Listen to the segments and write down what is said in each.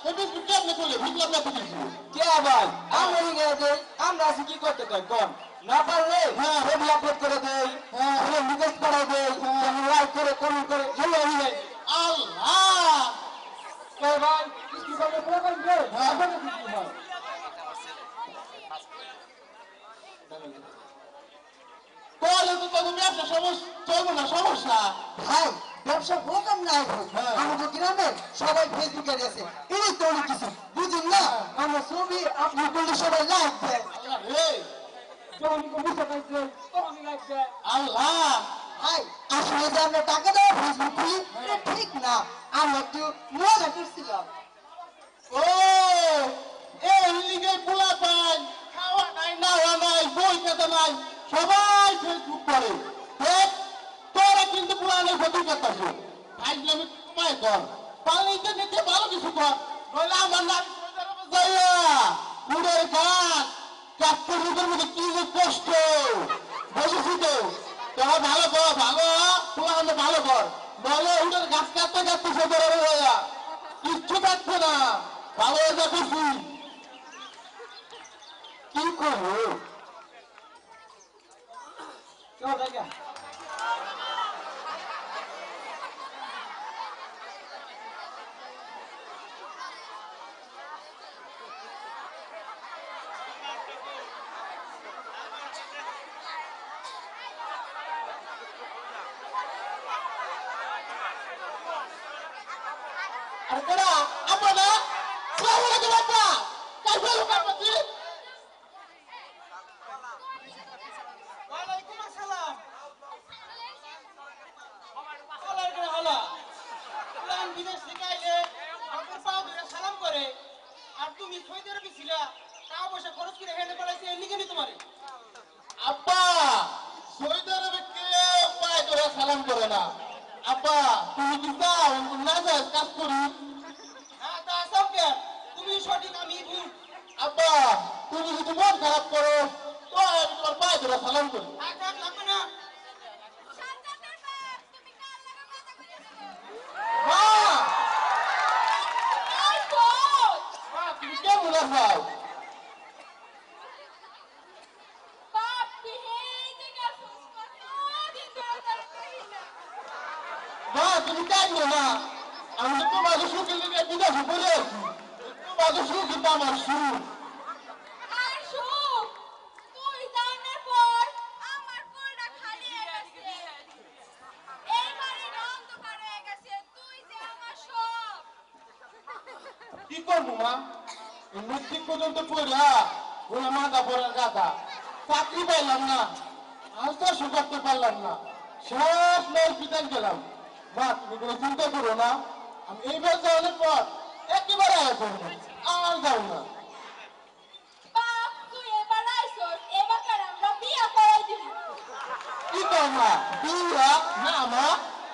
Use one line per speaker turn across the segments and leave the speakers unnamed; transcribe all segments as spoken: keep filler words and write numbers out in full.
এমনি কেমনে চলে বুঝলাম না তুমি
কে ভাই আমরা গিয়ে দেই আমরা আছি কি করতে কই কোন না পারলে হ্যাঁ ভিডিও আপলোড করে দেই হ্যাঁ ভিডিও নিকেশ করে দেই যেন লাইক করে কমেন্ট করে হেলো হয়ে যায়
আল্লাহ
কে ভাই কি করে প্রোগ্রাম করে হ্যাঁ বলে দিচ্ছি ভাই
তাহলে তো তুমি ব্যবসা সমস্যা চলবে না সমস্যা
ভাই ব্যবসা প্রোগ্রাম নাই ভাই আমাদের গ্রামে সবাই ফেসবুকে গেছে এই তো অনেক কিছু বুঝুন না আমার ছবি আপনি বললে সবাই লাইক দেয়
রে
যখন কো বুঝতে পারছে তখন লাইক দেয়
আল্লাহ
ভাই আসলে যে আমরা টাকা দেওয়া ফেসবুক খুলি এটা ঠিক না আমরা একটু মজা করছিলাম
ও এই লিগে পোলা পান খাওয়া নাই নাওয়া নাই বই খাতা নাই সবাই ফেসবুক করে দেখ তোরা কিন্তু পুরানের ক্ষতি করতেছো ফাইজলামি কমায় কর পালিতে নিতে ভালো কিছু কর নইলে আমার নাম যাইয়া উড়ের গাছ কাটতে নিজের মধ্যে কি যে কষ্ট বসেছি তো তোরা ভালো কর ভালো পুরানো ভালো কর নইলে উড়ের গাছ কাটতে কাটতে সে বেরোবে যাইয়া কিচ্ছু থাকবে না ভালো হয়ে যা করছি কি করবো
চল দেখা
আর কেডা আপা না সালাম আলাইকুম আপা কাইফা লোক আপনি ওয়ালাইকুম আসসালাম ওয়ালার করে হলা প্লান বিদেশ থেকে আইলে আপনার পাও ধরে সালাম করে আর তুমি সৌদি আরবে ছিলা টাকা পয়সা খরচ করে হেনে পালাইছে এর লিগে নি তোমারে আপা সৌদি আরবে কেউ পায়ে ধরে সালাম করে না আপা তুমি কি যাও না যাও কাজ করি হ্যাঁ তা সব কে তুমি সঠিক আমি ভুল আপা তুমি যদি মন খারাপ করো তো আমি তোমার পায়ে ধরে সালাম করি আচ্ছা লাগবে না তুমি কেমন আছো মা তুমি কাইলো না আমি তো তোমাকে সুখে লেগে বিদেশে পড়ে আছি তোমাকে সুখ কিন্তু আমার সুখ কি করবো মা মেট্রিক পর্যন্ত পড়া ওরা মাথা পড়ার গাথা চাকরি পাইলাম না আজ তো সুখ করতে পারলাম না সব নয় পিতায় গেলাম মা তুমি কোনো চিন্তা করো না আমি এইবার যাওয়ার পর একেবারে আয় করবো আর যাও না কি কর মা বিয়া না মা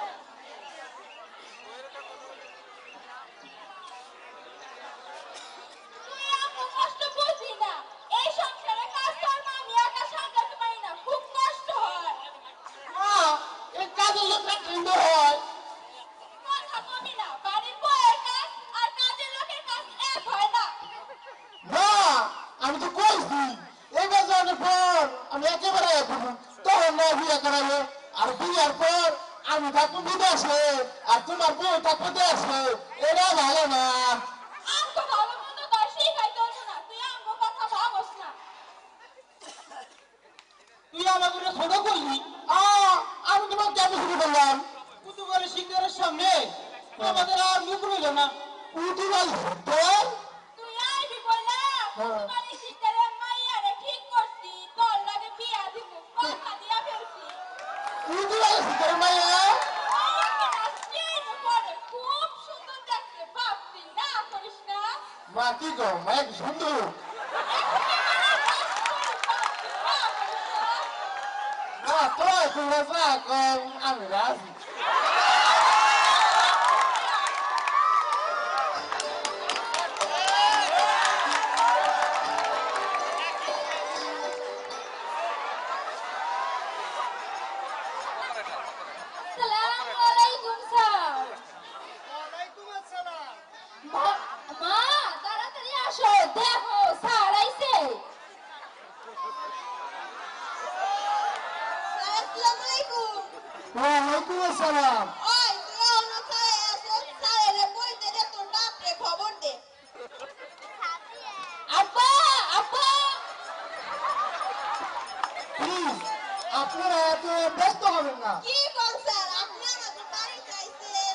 আমি তো কইছি এইবার যাওয়ার পর আমি একেবারে তখন না বিয়ে করাবো আর বিয়ার পর আমি থাকবো বিদেশে আর তোমার বউ থাকবো দেশে এটা ভালো না তুই আমাকে ছোট করলি আমি তোমার কেন শুরু করলাম কুতুবালি শিকারের সামনে আমাদের আর মুখ রইল না কুতুবাল তোর কুতুবাল শিকারের মাইয়া মা কি গো মাইক সুন্দর না তো তুমি আমি রাজি
মা
সালাম।
ওই তুই অন্য ছায়ে আসো ছায়ে বইতে দে তোর বাপরে খবর দে আব্বা আব্বা
প্লিজ আপনারা এত ব্যস্ত হবেন না।
কি কোন স্যার আপনি আমাদের বাড়িতে আইছেন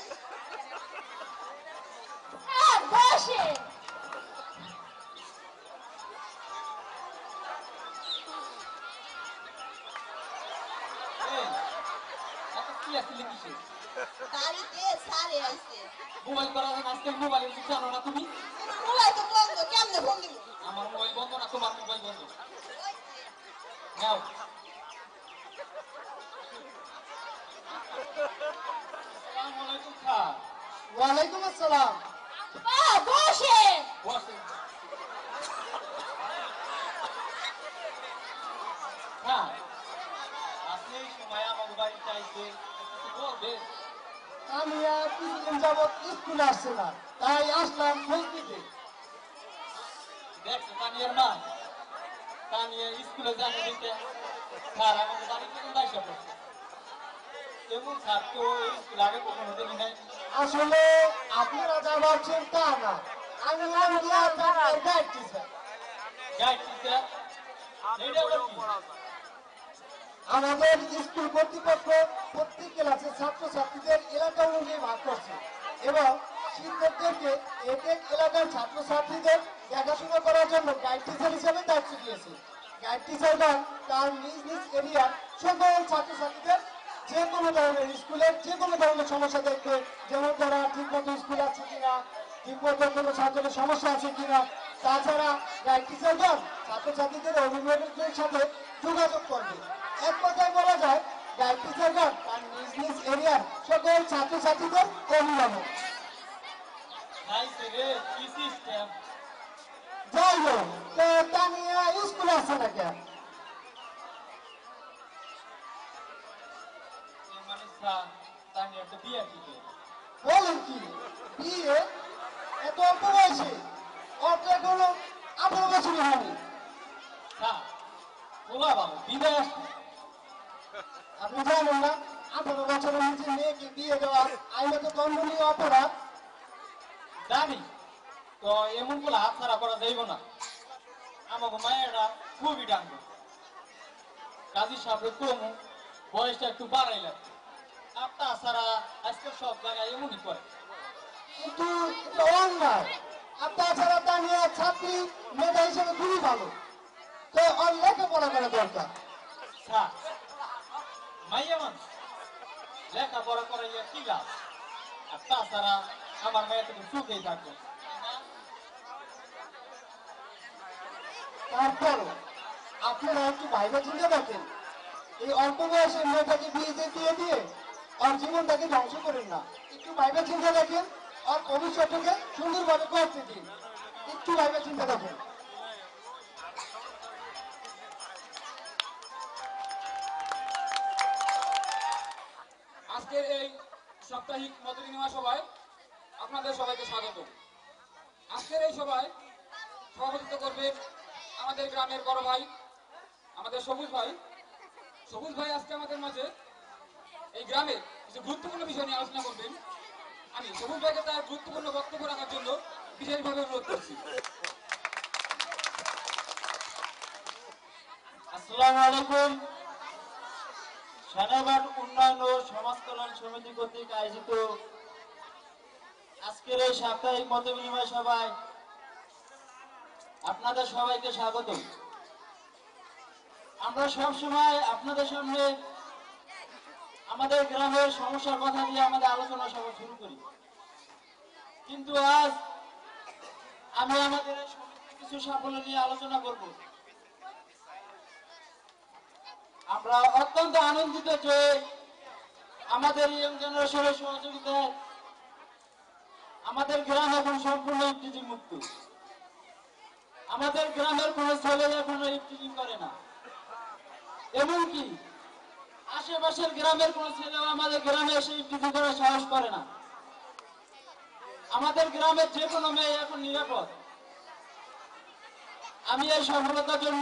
হ্যাঁ বসেন
এই এত কি আসলে কিসে
বাড়িতে সারে আইছে
মোবাইল করা আজকে মোবাইলের কিছু জানো না তুমি
মোবাইল তো বন্ধ কেমনে ফোন দিব
আমার মোবাইল বন্ধ না তোমার মোবাইল বন্ধ নাও আসসালামু আলাইকুম স্যার
ওয়ালাইকুম আসসালাম।
আব্বা বসেন
বসে হ্যাঁ আপনি এই সময় আমার বাড়িতে আইছে কিছু বলবেন
আমি আর কিছুদিন যাবৎ স্কুলে আসছি না, তাই আসলাম খোঁজ দিতে।
দেখছো তানিয়ার মা তানিয়া স্কুলে জানি দিতে স্যার আমাদের বাড়ি থেকে দায়িত্ব করছে এমন স্যার তো স্কুল আগে কখনো দেখি নাই
আসলে আপনারা যা ভাবছেন তা না, আমি আনন্দিয়া থানার গাইড টিচার।
গাইড টিচার এইটা আবার কি?
আমাদের স্কুল কর্তৃপক্ষ প্রত্যেক ক্লাসে ছাত্রছাত্রীদের এলাকা অনুযায়ী ভাগ করছে এবং শিক্ষকদেরকে এক এক এলাকার ছাত্রছাত্রীদের দেখাশোনা করার জন্য গাইড টিচার হিসেবে দায়িত্ব দিয়েছে। গাইড টিচারগণ তার নিজ নিজ এরিয়ার সকল ছাত্রছাত্রীদের যে কোনো ধরনের স্কুলের যে কোনো ধরনের সমস্যা দেখবে, যেমন তারা ঠিক মতো স্কুল আছে কিনা, ঠিক মতো কোনো ছাত্রের সমস্যা আছে কিনা। তাছাড়া গাইড টিচারগণ ছাত্রছাত্রীদের অভিভাবকদের সাথে যোগাযোগ করবে। এক কথায় বলা যায় গাইড টিচারগণ তার নিজ নিজ এরিয়ার সকল ছাত্রছাত্রীদের অভিভাবক।
নাইস রে কি সিস্টেম
যাই হোক, তো তা নিয়ে স্কুলে আসছে না কেন?
মানে স্যার তানিয়া তো বিয়ে ঠিক
বলেন কি বিয়ে এত অল্প বয়সে? অত এখনো আঠারো বছরই হয়নি।
স্যার বলা বাবু বিদায় আসছে
আপনি জানেন না আঠারো বছরের নিচে মেয়েকে বিয়ে দেওয়া আইনত দণ্ডনীয় অপরাধ?
জানি তো এমন বলে হাত ছাড়া করা যাইব না আমাকে মায়েরা খুবই ডাঙ্গ কাজী সাহেবের কমু বয়সটা একটু বাড়াই লাগছে আর তাছাড়া আজকে সব জায়গায় এমনই করে
কিন্তু এটা অন্যায়। আর তাছাড়া তা নিয়ে ছাত্রী মেধা হিসেবে খুবই ভালো, তো ওর লেখাপড়া করা দরকার।
স্যার মাইয়া মানুষ লেখাপড়া করাইয়া কি লাভ আর তাছাড়া আমার মেয়ে তুমি সুখেই থাকবে
তারপরও আপনারা একটু বাইরে চিন্তা দেখেন, এই অল্প বয়সে মেয়েটাকে বিয়ে দিয়ে দিয়ে দিয়ে ওর জীবনটাকে ধ্বংস করেন না। একটু বাইরে চিন্তা দেখেন, ওর ভবিষ্যৎটাকে সুন্দরভাবে করতে দিন। একটু বাইরে চিন্তা দেখেন।
আজকের এই সাপ্তাহিক মত বিনিময় সভায় আপনাদের সবাইকে স্বাগত। আজকের এই সভায় সভাপতিত্ব করবেন আমাদের গ্রামের বড় ভাই আমাদের সবুজ ভাই। সবুজ ভাই আজকে আমাদের মাঝে এই গ্রামের কিছু গুরুত্বপূর্ণ বিষয় নিয়ে আলোচনা করবেন। আমি সবুজ ভাইকে তার গুরুত্বপূর্ণ বক্তব্য রাখার জন্য বিশেষভাবে অনুরোধ করছি।
আসসালামু আলাইকুম। সেনাবাদ উন্নয়ন ও সমাজ কল্যাণ সমিতি কর্তৃক আয়োজিত আজকের এই সাপ্তাহিক মত বিনিময় সভায় আপনাদের সবাইকে স্বাগত। আমরা সব সময় আপনাদের সামনে আমাদের গ্রামের সমস্যার কথা দিয়ে আমাদের আলোচনা সভা শুরু করি, কিন্তু আজ আমি আমাদের এই সমিতির কিছু সাফল্য নিয়ে আলোচনা করব। আমরা অত্যন্ত আনন্দিত যে আমাদের ইয়ং জেনারেশনের সহযোগিতায় আমাদের গ্রাম এখন সম্পূর্ণ ইফটিজিং মুক্ত। আমাদের গ্রামের কোন ছেলে এখন ইফটিজিং করে না, এমনকি আশেপাশের গ্রামের কোন ছেলেও আমাদের গ্রামে এসে ইফটিজিং করার সাহস করে না। আমাদের গ্রামের যে কোনো মেয়ে এখন নিরাপদ। আমি এই সফলতার জন্য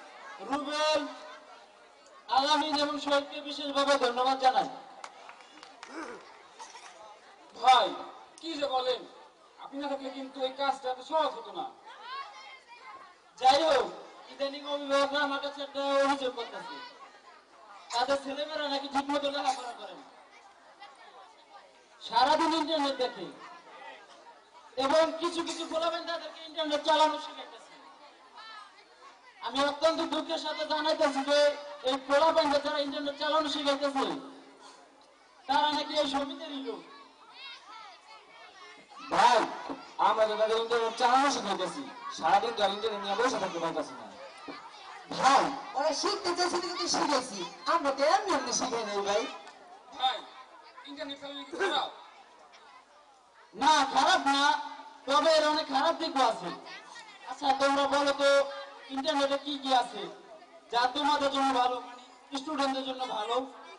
রুবেল, আলামিন এবং শহীদকে বিশেষভাবে ধন্যবাদ জানাই।
ভাই কি যে বলেন, আপনি না থাকলে কিন্তু এই কাজটা এত সহজ হতো না।
যাই হোক, ইদানিং অভিভাবকরা আমার কাছে একটা অভিযোগ করতেছে, তাদের ছেলেমেয়েরা নাকি ঠিক মতো লেখাপড়া করে না, সারাদিন ইন্টারনেট দেখে এবং কিছু কিছু পোলাপান তাদেরকে ইন্টারনেট চালানো শিখাইতেছে। আমি অত্যন্ত দুঃখের সাথে জানাইতেছি যে এই পোলাপান যারা ইন্টারনেট চালানো শিখাইতেছে তারা নাকি এই সমিতিরই লোক।
ভাই আমরা তো তাদের ইন্টারনেট চালানো শিখাইতেছি, সারাদিন তো আর ইন্টারনেট নিয়ে বসে থাকতে পারতেছি না।
ভাই ওরা শিখতে চাইছে কিন্তু শিখেছি, আমরা তো এমনি এমনি শিখে নেই ভাই।
ভাই ইন্টারনেট চালানো কি খারাপ?
না, খারাপ না, তবে এর অনেক খারাপ দিকও আছে। আচ্ছা তোমরা বলো তো ইন্টারনেটে কি কি আছে যা তোমাদের জন্য ভালো, স্টুডেন্টদের জন্য ভালো?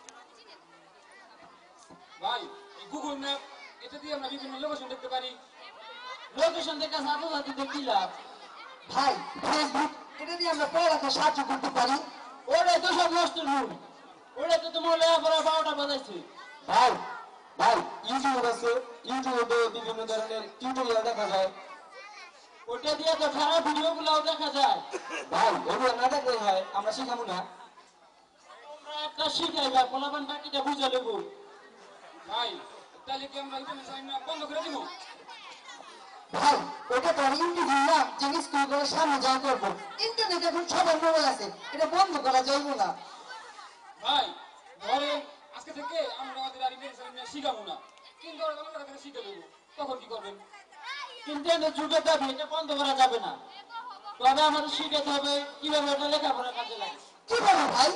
ভাই এই গুগল ম্যাপ, এটা দিয়ে আমরা বিভিন্ন লোকেশন দেখতে পারি।
লোকেশন থেকে ছাত্রছাত্রীদের কি লাভ?
ভাই ফেসবুক, এটা দিয়ে আমরা পড়ালেখা সাহায্য করতে পারি।
ওটাই তো সব নষ্টের মূল, ওটা তো তোমার লেখাপড়া বারোটা বাজাইছে।
ভাই ভাই ইউটিউব আছে, ইউটিউবে বিভিন্ন ধরনের টিউটোরিয়াল দেখা যায়।
ওটা দিয়ে তো খারাপ ভিডিও গুলাও দেখা যায়।
ভাই ওগুলো না দেখলে হয়, আমরা শিখাবো না।
তোমরা একটা শিখাইবা, পোলাপান বাকিটা বুঝে নেবো।
ভাই তাহলে কি আমরা ইন্টারনেট চালানো বন্ধ করে দিব?
ভাই ওটা তো ইউটিউব না, যে স্কুল করে সামনে যা করবো। ইন্টারনেট এখন সবার মোবাইল আছে, এটা বন্ধ করা যাইবো না।
ভাই ধরেন আজকে থেকে আমরা আমাদের আর ইন্টারনেট চালানো শিখাবো না, কিন্তু ওরা অন্য থেকে শিখে দেবো, তখন কি করবেন?
ইন্টারনেট যুগে যাবে, এটা বন্ধ করা যাবে না, তবে আমাদের শিখাতে হবে কিভাবে এটা লেখাপড়া কাজে লাগে।
কি বলো ভাই?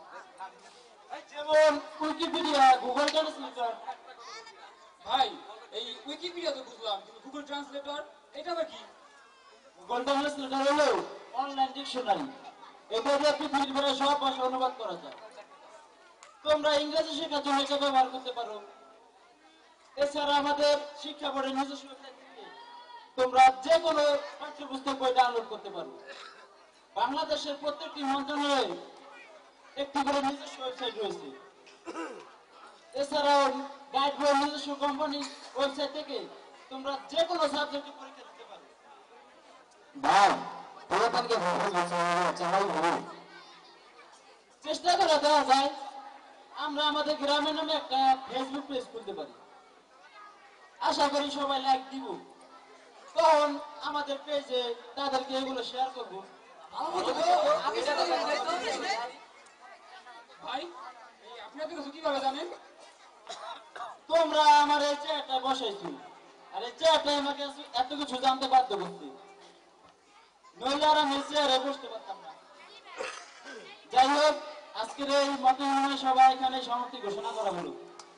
যেমন উইকিপিডিয়া, গুগল ট্রান্সলেটর।
ভাই এই উইকিপিডিয়া তো বুঝলাম, কিন্তু গুগল ট্রান্সলেটর এটা আবার কি?
গুগল ট্রান্সলেটর হলো অনলাইন ডিকশনারি, এটা দিয়ে পৃথিবীর প্রায় সব ভাষা অনুবাদ করা যায়। তোমরা ইংরেজি শেখার জন্য এটা ব্যবহার করতে পারো। এছাড়া আমাদের শিক্ষা বোর্ডের নিজস্ব ওয়েবসাইট থেকে তোমরা যে কোনো পাঠ্যপুস্তক বই ডাউনলোড করতে পারো। বাংলাদেশের প্রত্যেকটি মন্ত্রণালয়ে একটি করে নিজস্ব ওয়েবসাইট রয়েছে। এছাড়াও গাইড বইয়ের নিজস্ব কোম্পানি ওয়েবসাইট থেকে তোমরা যে কোনো সাবজেক্টে পরীক্ষা দিতে পারো।
ভাই পোলাপানকে চালাই ভালো।
চেষ্টা করে দেওয়া যায়, আমরা আমাদের গ্রামের নামে একটা ফেসবুক পেজ খুলতে পারি। আশা করি সবাই লাইক দিব, তখন আমাদের পেজে তাদেরকে এগুলো শেয়ার করবো।
ভাই এই আপনি এত কিছু কিভাবে জানেন?
তোমরা আমার এই চেয়ারটা বসাইছো, আর এই চেয়ারটা আমাকে এত কিছু জানতে বাধ্য করতে, নইলে আর আমি চেয়ারে বসতে পারতাম না। যাই হোক, আজকের এই মত বিনিময় সভা এখানে সমাপ্তি ঘোষণা করা হলো।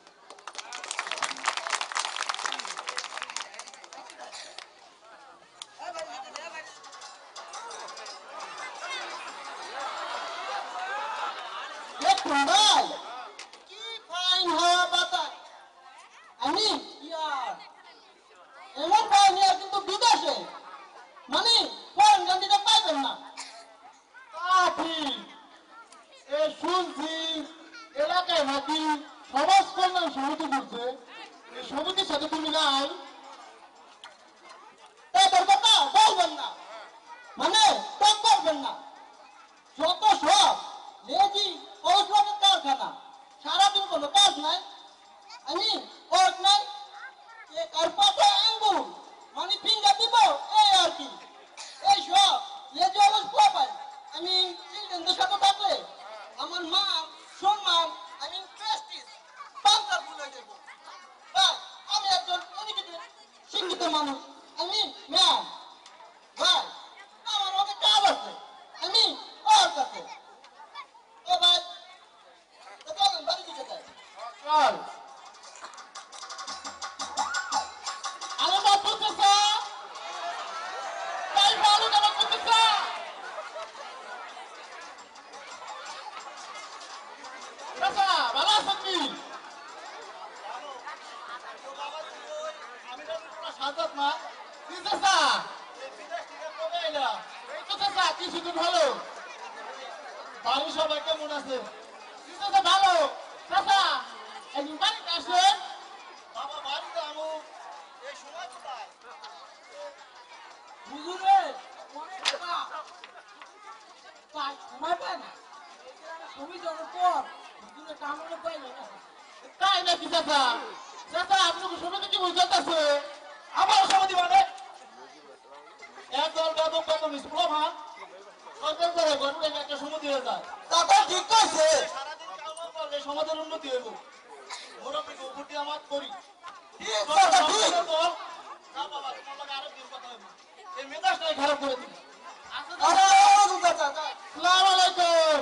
দেখুন ভাই, কি ফাইন হাওয়া বাতাস। আমি ইয়ার এমন ফাইন ইয়ার কিন্তু বিদেশে, মানে ফরেন কান্ট্রিতে পাইবেন না। তা ঠিক, এ শুনছি এলাকায় নাকি সমাজ কল্যাণ সমিতি করছে, এই সমিতির সাথে তুমি নাই, তাদের কথা বলবেন না, মানে টক করবেন না। যত সব লেজি ঔষধের কারখানা, সারাদিন কোনো কাজ নাই, আমি ওট নাই, আর পাতা আঙ্গুর মানে ফিঙ্গার দিব, এই আর কি। এই সব লেজি অলস পাই আমি চিলড্রেনদের সাথে থাকলে আমার মা সম্মান, আমি প্রেস্টিজ পাঞ্জাব ভুলে যাব। তাই আমি একজন এডুকেটেড শিক্ষিত মানুষ, আমি ম্যাম ভাই, আমার অনেক কাজ আছে, আমি ওর কাছে। ও ভাই, তো চলেন বাড়ি দিকে যাই। চল। আরে বাপ করতেছে, তাই ভালো কেন করতেছে? চাচা ভালো আছেন কি? আমি তো পুরো সাজাত না। কি চাচা? এই বিদেশ থেকে কবে এলা? এই তো চাচা কিছুদিন হলো। বাড়ির সবাই কেমন আছে? কি চাচা ভালো? চাচা একদিন বাড়িতে আসেন। বাবা বাড়ি হুজুরে অনেক টাকা তাই সময় পায় না তুমি যাওয়ার পর হুজুরে কামড়ে পাইল না
তাই নাকি চাচা? চাচা আপনাকে সমিতি কি বুঝতেছে? আমার সমিতি মানে একদল বেদম বেদম স্কুল ভান সরকার করে গঠনের একটা সমিতি হয়ে যায়। চাচা ঠিক কইছে। সারাদিন কাজ করলে সমাজের উন্নতি হইব। মুরব্বীকে উপর দিয়ে আমার করি। চাচা ঠিক। না বাবা তোমার লগে আরো দিন কথা হইব। এই মেজাজটাই খারাপ করে দিবি। আসসালামু আলাইকুম চাচা। আসসালামু আলাইকুম।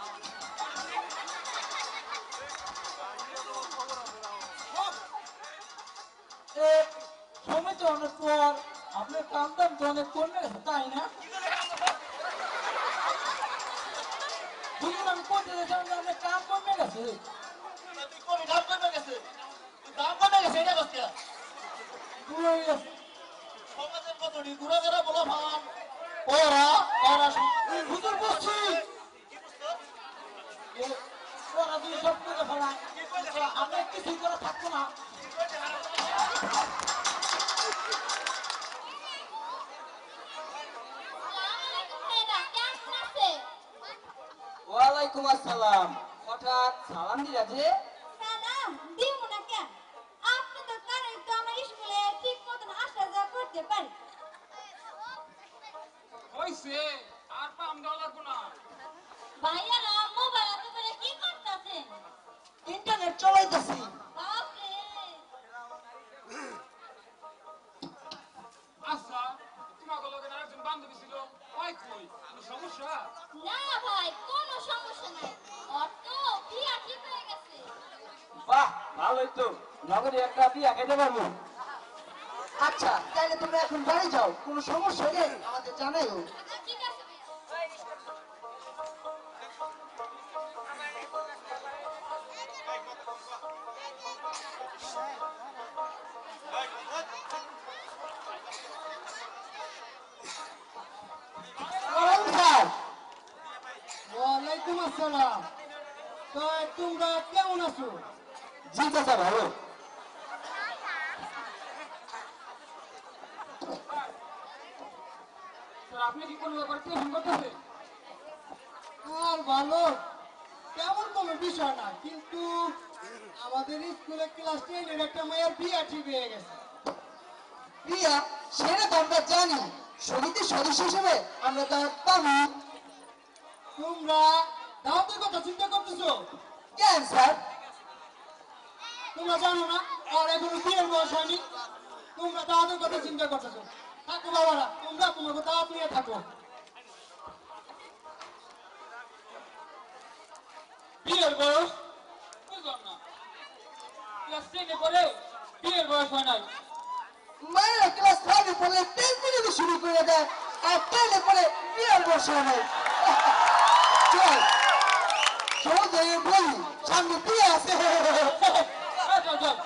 সময় তো অনেক পর আপনার কাম দাম তো অনেক কমে গেছে তাই না বুঝুন আমি করতে চাইছিলাম যে আপনার কাম কমে গেছে
তুই কোন দাম কমে গেছে? তুই দাম কমে গেছে এটা কষ্ট।
দূর হয়ে গেছে
সমাজের কতটি ঘুরে ঘুরে বলো ভান ওরা ওরা
হুজুর বলছি ওরা দুই সব করে ফেলা আপনার কিছুই করে থাকবো না
ওয়ালাইকুম আসসালাম। হঠাৎ সালাম দিলা যে?
সালাম দিও না কেন? আপনি তো কারণ তো আমার স্কুলে ঠিক মতন আসা যাওয়া করতে পারি।
হইছে আর পাম দেওয়া লাগবো না।
ভাইয়ারা মোবাইল এত করে কি করতেছেন?
ইন্টারনেট চালাইতেছি।
বাপরে
আচ্ছা তোমার লগে আরেকজন বান্ধবী ছিল ওই কই কোনো সমস্যা?
না ভাই কোনো সমস্যা নাই ওর তো বিয়া ঠিক হয়ে গেছে
বাহ ভালোই তো, নগরে একটা বিয়া খেতে পারবো।
আচ্ছা তাহলে তোমরা এখন বাড়ি যাও, কোনো সমস্যা হলে আমাদের জানাইও।
আচ্ছা ঠিক আছে
ওয়ালাইকুম আসসালাম। তো তোমরা কেমন আছো?
জি চাচা ভালো।
স্যার আপনি কি কোনো ব্যাপারে টেনশন করতেছেন?
আর ভালো তেমন কোনো বিষয় না, কিন্তু আমাদের স্কুলে ক্লাস টেনের একটা মেয়ের বিয়া ঠিক হয়ে গেছে। বিয়া সেটা তো আমরা জানি, সমিতির সদস্য হিসেবে আমরা তা পাবো। তোমরা দাওয়াতের কথা চিন্তা করতেছো কেন স্যার? তোমরা জানো না আর এখনো বিয়ের বয়স হয়নি, তোমরা দাওয়াতের কথা চিন্তা করতেছো। থাকো বাবারা, তোমরা তোমাকে দাওয়াত নিয়ে থাকো।
বিয়ের বয়স বুঝলাম না ক্লাস টেনে পরে বিয়ের বয়স হয় নাই
মায়েরা ক্লাস ফাইভে পড়ে টেন পর্যন্ত শুরু করে দেয়, আর টেনে পড়ে বিয়ের বয়স হয় নাই। চল সহজে বলি সামনে বিয়ে আছে।
চল চল চল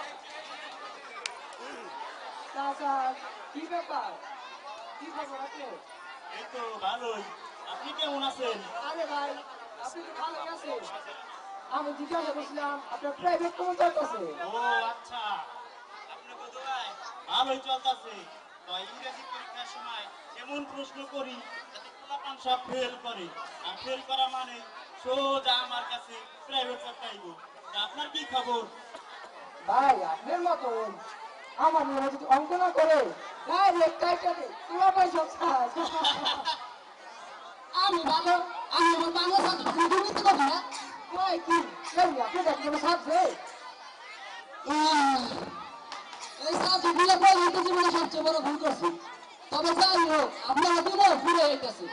চাচা কি ব্যাপার, কি খবর আছে?
এই তো ভালোই। আপনি কেমন আছেন?
আরে ভাই আপনি তো ভালো আছেন। আমি জিজ্ঞাসা করছিলাম আপনার প্রাইভেট কোন চলতেছে?
ও আচ্ছা, আপনি বোধহয় ভালোই চলতেছে। তো ইংরেজি পরীক্ষার সময় এমন প্রশ্ন করি যাতে পোলাপান সব ফেল করে, আর ফেল করা মানে সোজা আমার কাছে প্রাইভেট পড়তে আইব। তা আপনার কি খবর?
ভাই আপনার মতন আমার মনে যদি অঙ্ক না করে ডাইরেক্ট টাইটারে পুরো পয়সা ছাড়। আমি ভালো, আমি আমার বাংলা ছাত্র কিন্তু মিথ্যে কথা না। কই কি কেমন আপনি দেখেন সাবজেক্ট এই সাবজেক্ট গুলো বই হইতে জীবনে সবচেয়ে বড় ভুল করছি। তবে যাই হোক আপনার দিনে ঘুরে গেছে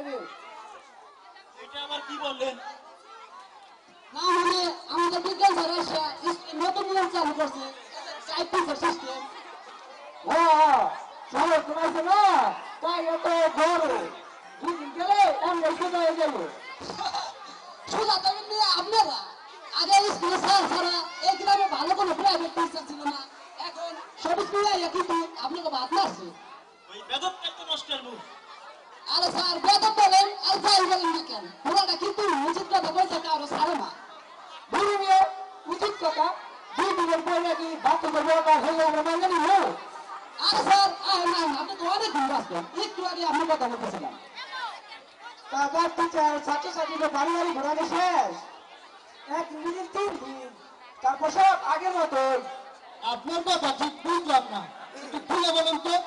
এটা আবার কি বললেন?
না হলে আমাদের বিজ্ঞান স্যার এসে নতুন নিয়ম চালু করছে টাইপিংয়ের সিস্টেম। হ্যাঁ সবাই তোমাইছে না তাই এত বড় দুদিন গেলে আমরা সোজা হয়ে গেল। সোজা তো কিন্তু আপনারা আগে স্কুলে স্যার ছাড়া এই গ্রামে ভালো কোনো প্রাইভেট টিচার ছিল না, এখন সব স্কুলে কিন্তু আপনাকে বাদ মারছে।
ওই বেদবটা তো নষ্টের মুখ।
আরে স্যার বেতন বলেন আর যাই বলেন না কেন, পুরাটা কিন্তু উচিত কথা বলছে কারো সারে না। ধরে নিয়ে উচিত কথা দুই দিনের পরে কি বাচ্চা করবো আবার হয়ে আমরা মাঙ্গা নিব
আরে স্যার আরে না আপনি তো অনেক দিন আসবেন একটু আগে আপনি কথা বলতেছিলাম
টাকা টিচার ছাত্রছাত্রীদের বাড়ি বাড়ি ঘোরানো শেষ এক মিনিট তিন দিন তারপর সব আগের মতোই
আপনার কথা ঠিক বুঝলাম না, একটু খুলে বলেন তো।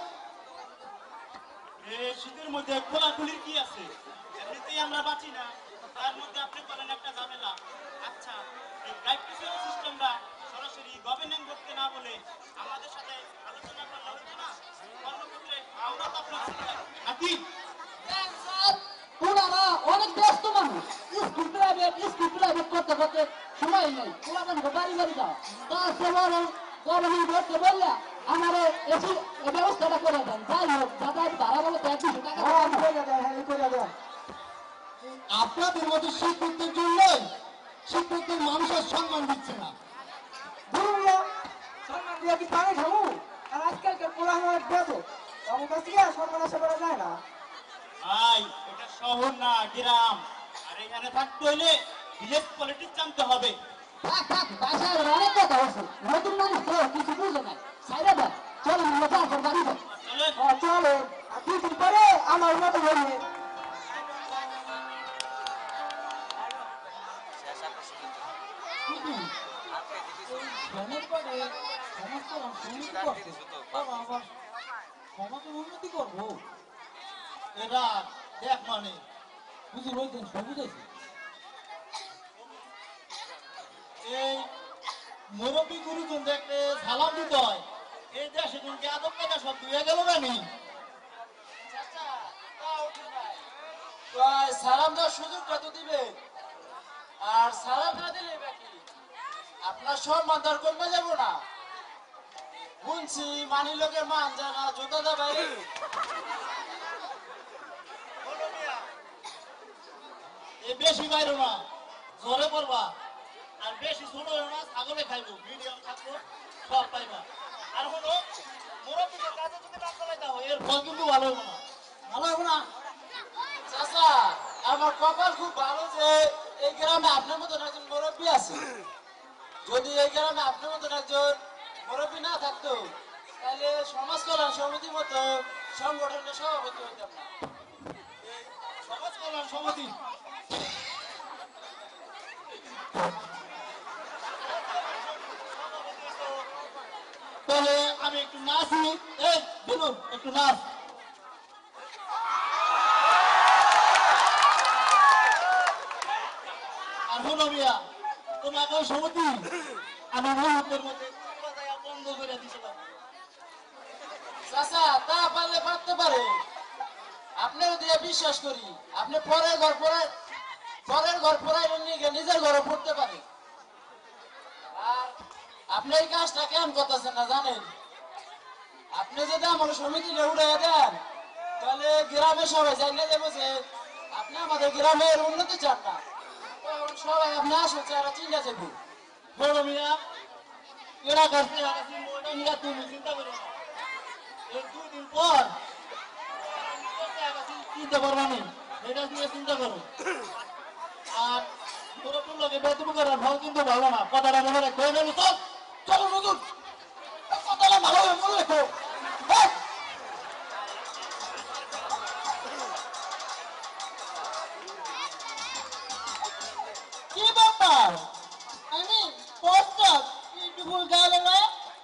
এই শীতের মধ্যে খোলাখুলির কি আছে? এমনিতেই আমরা বাঁচি না, তার মধ্যে আপনি করেন একটা ঝামেলা। আচ্ছা, এই গাইড সিস্টেমটা সরাসরি গভর্নমেন্ট করতে না বলে আমাদের সাথে আলোচনা করলে হতো না? কর্মক্ষেত্রে আমরা তো আপনার নাকি
স্যার ওনারা অনেক ব্যস্ত মানুষ স্কুল প্রাইভেট স্কুল প্রাইভেট করতে করতে সময় নেই ওরা মানুষ বাড়ি বাড়ি যাও তার সেবার গভর্নমেন্ট করতে বললে আমার এসি ব্যবস্থাটা করে দেন যাই হোক যাতায়াত ভাড়া বলে তো এক দুশো টাকা
হ্যাঁ করে দেন হ্যাঁ করে দেন
আপনাদের মতো শিক্ষকদের জন্যই শিক্ষকদের মানুষের সম্মান দিচ্ছে না।
দুর্গা সম্মান দিয়ে কি পানি খাবো আর আজকালকার পোলাহার দেবো আমার কাছে কি আর সম্মান আশা করা যায় না
ভাই, এটা শহর না গ্রাম, আর এখানে থাকতে হইলে ভিলেজ পলিটিক্স জানতে হবে।
থাক থাক বাসায় অনেক কথা আছে নতুন মানুষ তো কিছু বুঝে নাই সাইরা দেন চলো আমরা তারপর বাড়ি যাই
চলেন।
হ্যাঁ চলো আর দুই দিন পরে আমার মতো হয়ে
ফ্যানের পরে সমস্ত উন্নতি করছে বাবা আবার সমাজের উন্নতি করবো
এরা দেখ মানে
বুঝি রয়েছেন সবুজ আছে
এই মুরব্বী গুরুজন দেখলে সালাম দিতে হয়, এই দেশে কোন আদব কাজা সব দুয়ে গেল না নি।
সালাম দেওয়ার সুযোগটা তো দিবে, আর সালাম না দিলে বাকি আপনার সম্মান তার কমে যাবো না। শুনছি মানি লোকের মান জানা জুতা দা ভাই
এই বেশি বাইরো না, জোরে পড়বা, আর বেশি ছোট হইও না, ছাগলে খাইবো, মিডিয়াম থাকবো, সব পাইবা। আর হলো মুরব্বীদের কাছে যদি টাকা লাইতে হয় এর ফল কিন্তু ভালো হইব না, ভালো হইব না।
চাচা আমার কপাল খুব ভালো যে এই গ্রামে আপনার মতন একজন মুরব্বী আছে। যদি এই গ্রামে আপনার মতন একজন মুরব্বী না থাকতো তাহলে সমাজ কল্যাণ সমিতির মতো সংগঠনের সভাপতি হইতাম না।
সমাজ কল্যাণ সমিতি তাহলে আমি একটু নাচি, এই বলুন একটু নাচ। আর হলো মিয়া তোমাকে ওই সমিতি আমি মুহূর্তের মধ্যে বন্ধ করে দিয়েছিলাম।
চাচা তা পারলে পারতে পারে, আপনার দিয়ে বিশ্বাস করি আপনি পরের ঘর পরে পরের ঘর পরে নিয়ে নিজের ঘরে পড়তে পারে। আর আপনি এই কাজটা কেমন করতেছেন না জানেন? আপনি যদি আমার সমিতি উড়ে দেন তাহলে গ্রামে সবাই জানিয়ে দেবো যে আপনি আমাদের গ্রামের উন্নতি চান না, তখন সবাই আপনি আসুন চেহারা চিন্তা যাবো।
বড় মিয়া এরা কাছে ওটা নিয়ে তুমি চিন্তা করো না, এই দুদিন পর চিন্তা করবা নি, এটা নিয়ে চিন্তা করো। আর মুরব্বীর লোকে বেতন করার ফল কিন্তু ভালো না, কথাটা মনে রাখো। চল চলো নতুন কথাটা ভালো মনে রাখো। কি ব্যাপার? আমি পোস্টার বিউটিফুল গার্ল না?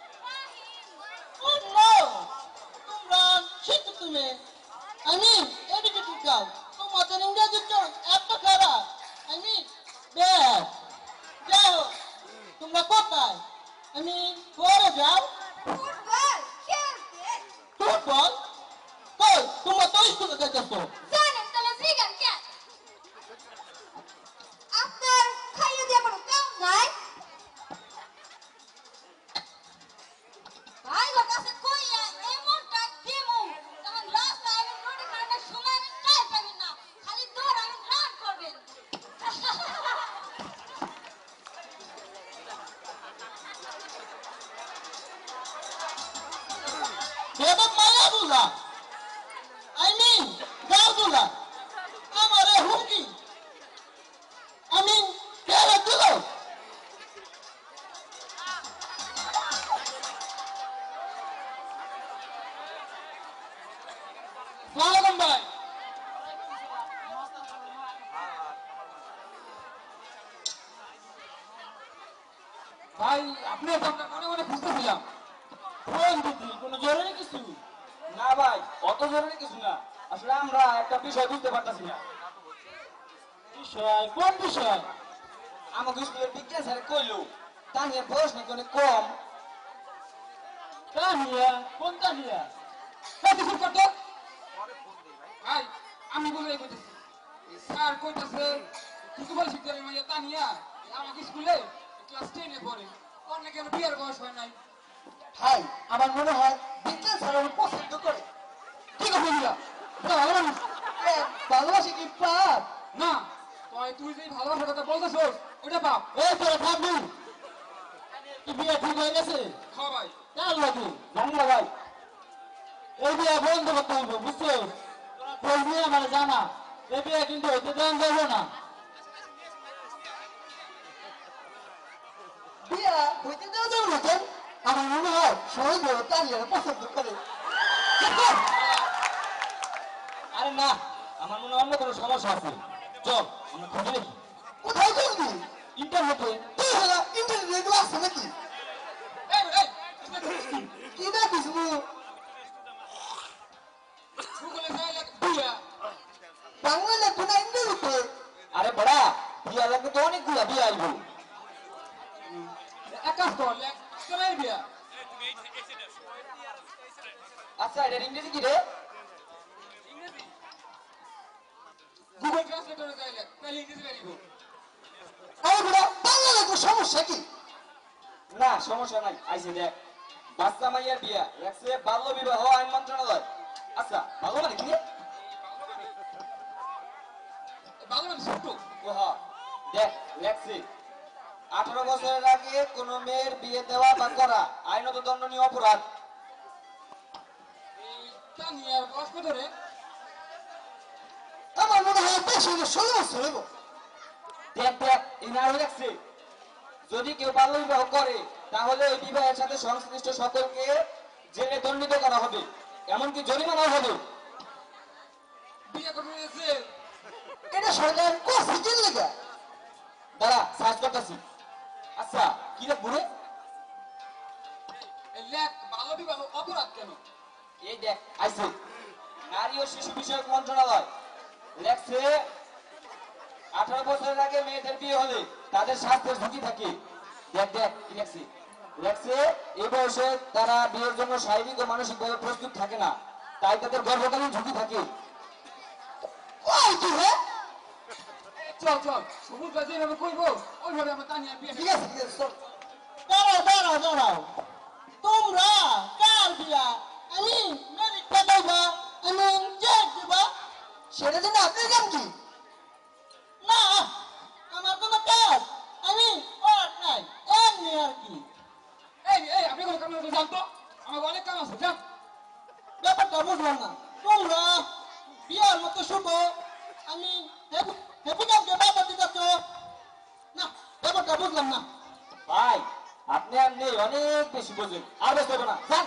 Oh no! তোমরা শিক্ষিত মেয়ে, আমি এডুকেটেড গার্ল। তোমাদের ইংরেজি চল এত খারাপ, আমি ব্যাড। যাও তোমরা কোথায়? আমি ঘরে যাও।
ফুটবল খেলতে
ফুটবল কই? তোমরা তো স্কুলে যাইতেছো।
জানেন তাহলে ফ্রিগান কেন? আপনার খাইয়ে দিয়ে কোনো কাম নাই? ভাই ওর কাছে কইয়া এমনটা দিমু তখন রাস্তায় এবং রোডে খারাপের সময় আমি টাই পাবেন না, খালি দৌড় আমি রান করবেন।
বেদম মায়া বুঝা। I mean, গাও
সালাম ভাই। ভাই আপনি তো আমরা মনে মনে খুঁজতেছিলাম।
কোন দিদি কোনো জরুরি কিছু?
না ভাই, অত জরুরি কিছু না। আসলে আমরা একটা বিষয় বুঝতে পারতাছি না।
বিষয় কোন বিষয়?
আমাকে স্কুলের বিজ্ঞান স্যার কইলো তানিয়ার বয়স নাকি অনেক কম।
তানিয়া কোন তানিয়া?
এই কিছু করতে ভাই আমি বলে কইতেছি স্যার কইতাছে কিছু বলে শিখতে মাইয়া তানিয়া আমাকে স্কুলে ক্লাস টেনে পড়ে ওর নাকি আমার বিয়ের বয়স হয় নাই।
ভাই আমার মনে হয় বিজ্ঞান স্যার আমার পছন্দ করে।
ঠিক আছে বুঝলা ভালো মানুষ
এ, ভালোবাসি কি পাপ?
না তুই তুই যে ভালোবাসার কথা বলতেছস ওটা পাপ।
এই তোরা থামবি। কি বিয়ে ঠিক হয়ে গেছে?
খাও ভাই।
কার লাগে?
জানি না ভাই।
এই বিয়ে বন্ধ করতে হবে, বুঝছো? তোরা খোঁজ নিয়ে আমার জানা। এই বিয়ে কিন্তু হইতে দেন যাবো না।
বিয়া হইতে দেওয়া যাবে না কেন? আমার মনে হয় সবাই বড় তানিয়ার পছন্দ করে।
আরে না, আমার মনে হয় অন্য কোনো সমস্যা আছে। চল আমরা খুঁজে দেখি
কোথায় করবি?
ইন্টারনেটে।
তুই হলো ইন্টারনেট এগুলো আছে নাকি?
এই এই
কি দেখিস মু?
গুগলে যাই লাগ বিয়া
বাংলা লেখো না ইংরেজিতে?
আরে বড়া, বিয়া লাগবে তো অনেকগুলা বিয়া আইবো।
এক কাজ কর লেখ কেমন বিয়া।
আচ্ছা এটা ইংরেজি কি রে?
গুগল ট্রান্সলেটরে যাই লেখ তাহলে ইংরেজি বেরিব।
আরে বড় বাংলা লেখো, সমস্যা কি?
না সমস্যা নাই, আইসে দেখ। বাচ্চা মাইয়ার বিয়া রাখছে বাল্য বিবাহ আইন মন্ত্রণালয়। আচ্ছা ভালো মানে কি রে?
ভালো মানে ছোট।
ওহ দেখ লেখছে আঠারো বছরের আগে কোন মেয়ের বিয়ে দেওয়া বা করা আইনত দণ্ডনীয় অপরাধ।
এই তানিয়ার বয়স কত রে?
আমার মনে হয় বেশি হলে ষোলো বছর হইব।
দেখ দেখ এই নাম লেখছে যদি কেউ বাল্য বিবাহ করে তাহলে এই বিবাহের সাথে সংশ্লিষ্ট সকলকে জেলে দণ্ডিত করা হবে, এমনকি জরিমানা হবে।
বিয়ে করতে গেছে
এটা সরকার করছে কি লেখা?
দাঁড়া সার্চ করতেছি। আচ্ছা কি রে বুড়ে?
এই লেখ বাল্য বিবাহ অপরাধ কেন?
এই দেখ আইছে নারী ও শিশু বিষয়ক মন্ত্রণালয় লেখছে আঠারো বছরের আগে মেয়েদের বিয়ে হলে তাদের স্বাস্থ্যের ঝুঁকি থাকে। দেখ দেখ কি লেখছে লেখছে এই বয়সে তারা বিয়ের জন্য শারীরিক ও মানসিকভাবে প্রস্তুত থাকে না, তাই তাদের গর্ভকালীন ঝুঁকি থাকে।
ওই কি রে?
চল চল সবুজ ভাই যেভাবে কইবো ওইভাবে আমরা তানিয়ার বিয়ে
ঠিক আছে ঠিক আছে চল।
দাঁড়াও দাঁড়াও দাঁড়াও, তোমরা কার বিয়া? আমি মেরিটটা দেবা, আমি চেক দেবা?
সেটা জন্য আপনার কাম কি?
না, আমার কোনো কাজ আমি করার নাই, এমনি আর কি।
এই এই আপনি কোনো কাম করতে জানতো আমার অনেক কাম আছে যান।
ব্যাপারটা বুঝলাম না। তোমরা বিয়ার মতো শুভ, আমি হ্যাপি কামকে বাধা দিতেছ না, ব্যাপারটা বুঝলাম না।
ভাই আপনি আপনি অনেক বেশি বোঝেন, আর বেশ দেবো না যান।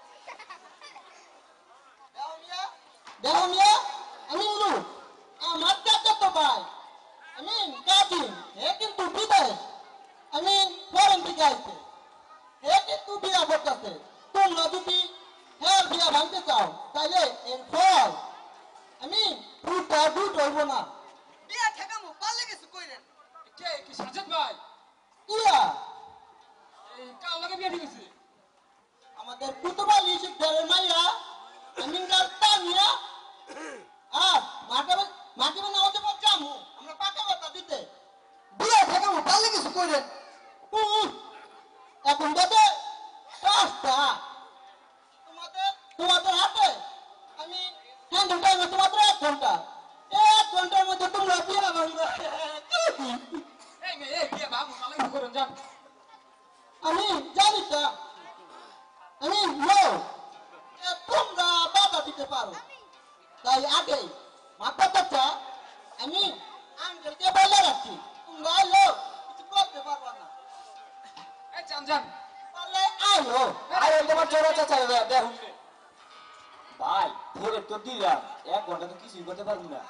দেখো মিয়া, দেখো মিয়া, আমি উলু, আমার চাচা তো ভাই, আমি কাজিন, হে কিন্তু বিদেশ, আমি ফরেন থেকে আইছে, হে কিন্তু বিয়া করতেছে। তোমরা যদি হ্যাঁ বিয়া ভাঙতে চাও তাইলে এর ফল আমি ফুটা দুধ হইব না।
বিয়া ঠেকামু পারলে কিছু কইরেন।
কে কি সাজেদ ভাই
ইয়া
এই কাল লাগে বিয়ে ঠিক আছে।
আমাদের কুতুবালি শিকদারের মাইয়া আমি রাস্তা নিয়া আর মাকে মাকে না হতে পারছামু আমরা পাকা কথা দিতে।
বিয়া ঠেকামু পারলে কিছু কইরেন।
উহ, এখন বাদে রাস্তা তোমাদের তোমাদের হাতে আমি হ্যান্ডেল টাইমে তোমাদের এক ঘন্টা, এক ঘন্টার মধ্যে তোমরা বিয়া ভাঙবে।
এই মেয়ে এই বিয়ে বাবু মালা কিছু করেন যান।
আমি জানি না, আমি লো তোমরা বাধা দিতে পারো, তাই আগে মাথা বাচ্চা আমি আঙ্কেলকে বলে রাখছি, তোমরা লো কিছু করতে পারবা না,
এই যান যান।
পারলে আইলো।
আরে তোমার জোড়া চাচা দেখ ভাই ফেরে তো দিলাম এক ঘন্টা তো কিছুই করতে পারবি না।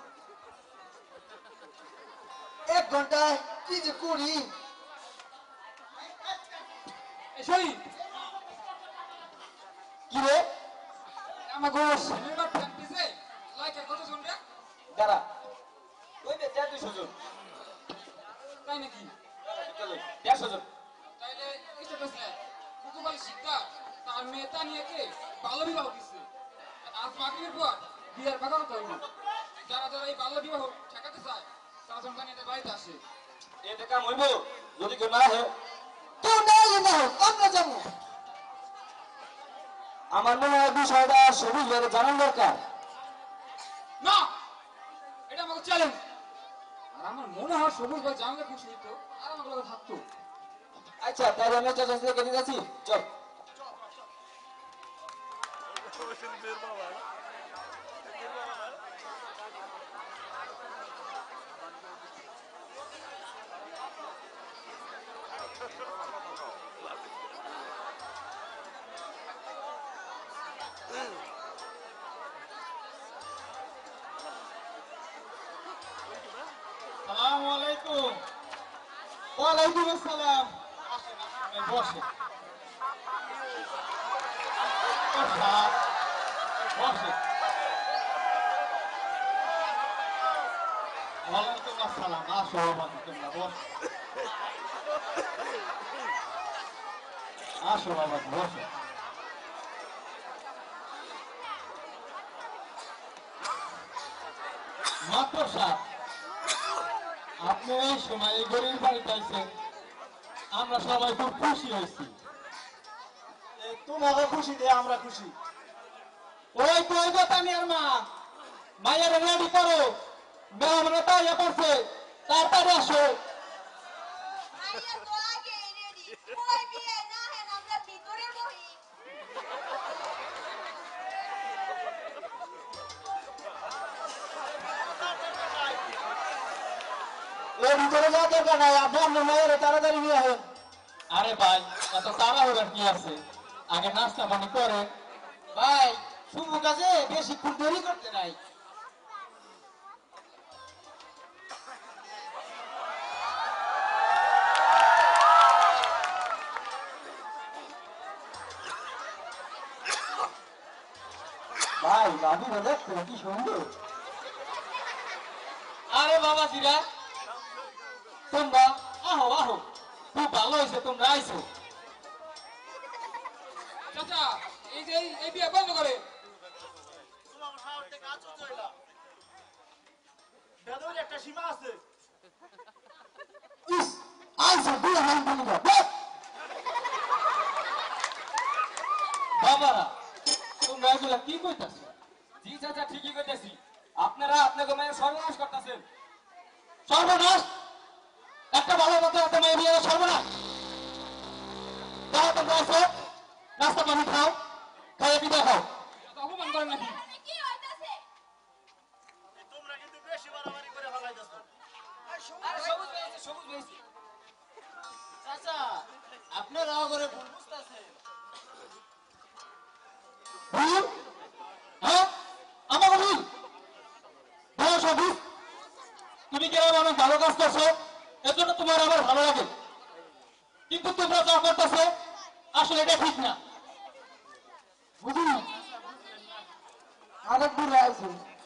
এক ঘন্টায় কি যে করি।
এই শহীদ
কি রে
আমাকে সিনেমা প্র্যাকটিসে লাইকের কত জন রে?
দাঁড়া ওই যে দেড় দুশো জন।
তাই নাকি?
দেড়শো জন।
তাইলে স্ট্যাটাসে গতকাল সিদ্ধার্থ তার মেয়ে তানিয়াকে বাল্য বিবাহ দিচ্ছে। আজ মাগরিবের পর বিয়ের বাগান করব। যারা যারা এই বাল্য বিবাহ ঠেকাতে চায় তারা যেন তানিয়াদের বাড়িতে আসে।
এতে কাম হইব যদি কেউ না হয়।
কেউ না এলে না হোক, আমরা যাবো।
আমার মনে হয় বিষয়টা সবুজ ভাইয়ের জানার দরকার।
না, এটা আমাকে চ্যালেঞ্জ। আর আমার মনে হয় সবুজ ভাই জানলে খুশি হইতো আর আমার লগে থাকতো।
আচ্ছা তাহলে আমি চাচা থেকে কেটে যাচ্ছি, চল।
সালামু আলাইকুম। ওয়ালাইকুম আসসালাম। আসেন, আসেন, বসেন। বসা, বসেন। ওয়ালাইকুম আসসালাম। আসো বাবা, তোমরা বসো। আসো বাবা, বসো। মাত্র সাত আপনি এই সময় এই গরিব বাড়িতে আইছেন, আমরা সবাই খুব খুশি হয়েছি।
তোমাকে খুশি দিয়ে আমরা খুশি।
ওই তো ওই কথা নিয়ে মা মায়ের রেডি করো, মেহমানরা তাইয়া পড়ছে, তাড়াতাড়ি আসো।
ভাইয়া তো আগে রেডি কই বিয়ে না হেন আমরা ভিতরে বহি।
এর ভিতরে যাওয়ার দরকার নাই, আপনি আপনার মায়ের তাড়াতাড়ি নিয়ে আসেন।
আরে ভাই এত তাড়াহুড়ার কি আছে, আগে নাস্তা পানি করে।
ভাই শুভ কাজে বেশিক্ষণ দেরি করতে নাই। ভাই বাবু দেখছো কি সুন্দর।
আরে বাবা জিরা, তোমরা আহো আহো, খুব ভালো হয়েছে তোমরা আইছো।
চাচা এই যে এই বিয়ে বন্ধ করে।
তোমার হাওড় থেকে আছো চইলা বেদর একটা সীমা আছে।
ইস, আইসা বিয়ে হয় বলি না।
বাবারা তোমরা এগুলা কি কইতাছো?
জি চাচা ঠিকই কইতেছি, আপনারা আপনাকে মায়ের সর্বনাশ করতেছেন।
সর্বনাশ? একটা ভালো মতো একটা মেয়ে বিয়ে সর্বনাশ? তাহলে তোমরা আসো, নাস্তা পানি খাও, খাইয়ে বিদায় খাও।
চাচা অপমান করেন নাকি?
কি হইতাছে?
তোমরা কিন্তু বেশি বাড়াবাড়ি করে ফেলাইতেছো।
আরে সবুজ ভাই আছে, সবুজ ভাই আছে। চাচা আপনারা করে ভুল বুঝতেছেন।
ভুল? হ্যাঁ আমাকে ভুল বয়স অফিস, তুমি কেন অনেক ভালো কাজ করছো, এর জন্য তোমার আমার ভালো লাগে, কিন্তু তোমরা যা করতেছো আসলে এটা ঠিক না।
বুঝলি আরেক দূরে আছে।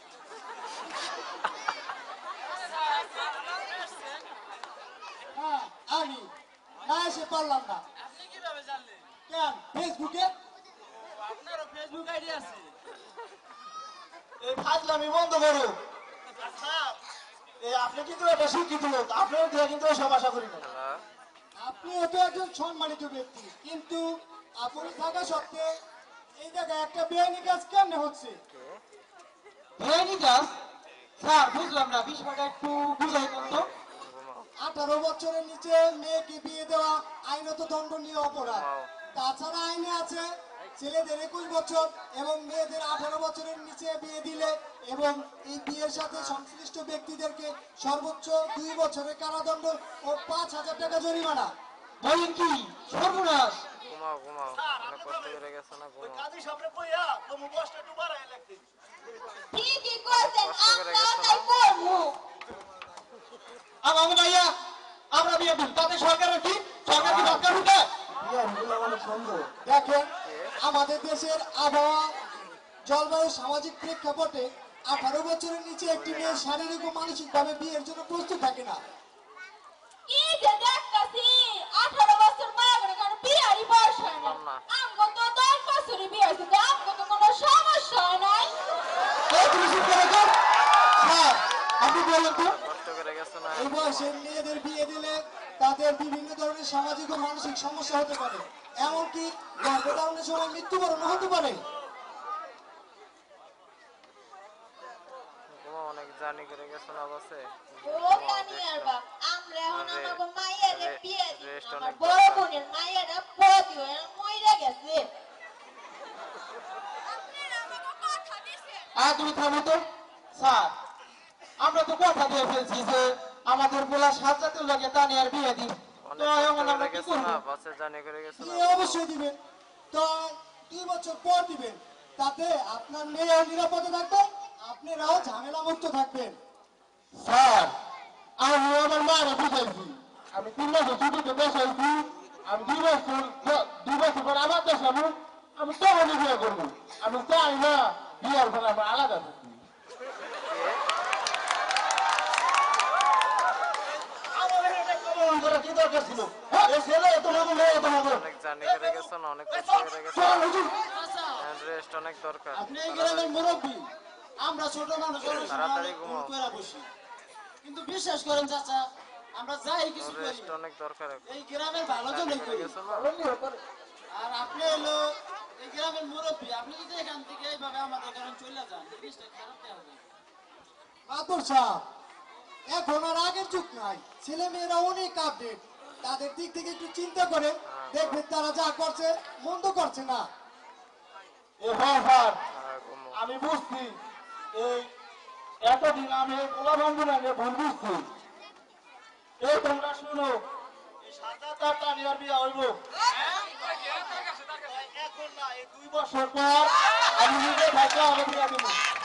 হ্যাঁ আমি না এসে পারলাম না।
আপনি কিভাবে জানলেন?
কেন ফেসবুকে
আপনারও ফেসবুক আইডি আছে?
এই ফাজলামি বন্ধ করো।
আচ্ছা
এই আপনি কিন্তু একটা শিক্ষিত লোক, আপনার দিয়ে কিন্তু সব আশা করি না। আপনিও তো একজন সম্মানিত ব্যক্তি, কিন্তু আপনি থাকা সত্ত্বে এই জায়গায় একটা বেআইনি কাজ কেমনে হচ্ছে?
বেআইনি কাজ? স্যার বুঝলাম না, বিষয়টা একটু বুঝাই তো।
আঠারো বছরের নিচে মেয়েকে বিয়ে দেওয়া আইনত দণ্ডনীয় অপরাধ। তাছাড়া আইনে আছে ছেলেদের একুশ বছর এবং মেয়েদের আঠারো বছরের নিচে বিয়ে দিলে এবং এই বিয়ের সাথে সংশ্লিষ্ট ব্যক্তিদেরকে সর্বোচ্চ দুই বছরের কারাদণ্ড ও পাঁচ হাজার টাকা জরিমানা।
বলেন কি সর্বনাশ।
ঘুমাও ঘুমাও অনেক কষ্ট করে গেছো না ঘুমাও
কাজী সামনে কইয়া তুমি কষ্ট একটু বাড়াই লাগতে
ঠিকই কইছেন
কষ্ট করে
আমরা
গেছো
তাই
না?
করবো
আমাকে ভাইয়া আমরা বিয়ে দিই তাতে সরকারের কি সরকার কি দরকার উঠে
বিয়ারগুলো অনেক সুন্দর। দেখেন আমাদের দেশের আবহাওয়া জলবায়ু সামাজিক প্রেক্ষাপটে আঠারো বছরের নিচে একটি মেয়ে শারীরিক ও মানসিক ভাবে বিয়ের জন্য প্রস্তুত থাকে না।
কি যে দেখতাছি আঠারো বছর বয়স করে কারণ বিয়ারই বয়স হয় না
না।
আমগো তো দশ বছরই বিয়ে হয়েছে তো আমগো তো কোনো সমস্যা হয় নাই
এই তুমি চুপ করে থাকো। স্যার, আপনি বলেন তো
কষ্ট করে গেছো না
এই বয়সের মেয়েদের বিয়ে দিলে তাদের বিভিন্ন ধরনের সামাজিক ও মানসিক সমস্যা হতে পারে, এমনকি গর্ভধারণের সময় মৃত্যুবরণ হতে পারে।
ঘুমাও অনেক জার্নি করে গেছো না বাসে
ও কানি আর বাপ আমরা এখন
আরে,
আমাগো মায়ের
রে-
বিয়ে দিই
রেস্ট
আমার
অনেক
বড়
দরকার।
বোনের মায়ের পদি হয়ে মইরা গেছে
আর তুমি থামো তো। স্যার আমরা তো কথা দিয়ে ফেলছি যে আমাদের বলা সাত জাতের লাগে তা নিয়ে আর বিয়ে দিই, তো
অনেক কষ্ট
এখন
করে
আমরা কি
গেছো
করবো?
না বাসে জার্নি করে গেছো না
বিয়ে অবশ্যই দিবেন, তো দুই বছর পর দিবেন, তাতে আপনার মেয়েও নিরাপদে থাকবে, আপনারাও ঝামেলা মুক্ত থাকবেন।
স্যার আমি আমার মায়ের বুঝাইছি আমি তিন বছর ছুটিতে বসাইছি আমি দুই বছর দুই বছর পর আবার দেখাবো আমি তখনই বিয়ে করবো আমি চাই না বিয়ের পর আমার আলাদা থাকি
কি দরকার ছিল? এই ছেলে তোমাকে মেয়ে তোমাকে
অনেক জার্নি করে গেছো না অনেক কষ্ট করে গেছো রেস্ট অনেক দরকার
আপনি এই গ্রামের মুরব্বী, আমরা ছোট মানুষ
তাড়াতাড়ি ঘুমাও
বসি, কিন্তু বিশ্বাস করেন চাচা, আমরা যাই কিছু করি
রেস্ট অনেক দরকার এখন।
এই গ্রামের ভালো জন্য
জার্নি করে গেছো না
আর আপনি হলো এই গ্রামের মুরব্বী, আপনি যদি এখান থেকে এইভাবে আমাদের গ্রামে চলে যান জিনিসটা খারাপ হবে। মাতুর সাহেব, এখন আর আগের যুগ নাই, ছেলে মেয়েরা অনেক আপডেট, তাদের দিক থেকে একটু চিন্তা করে দেখবেন তারা যা করছে মন্দ করছে না।
এ হ্যাঁ স্যার
হ্যাঁ, ঘুমাও
আমি বুঝছি এই এতদিন আমি ওলা বন্ধু না ভুল বুঝছি এই তোমরা শুনো এই সাদা তারটা নিয়ে বিয়ে হইব এখন না এই দুই বছর পর আমি নিজে ভাইকে আমি বিয়ে দিব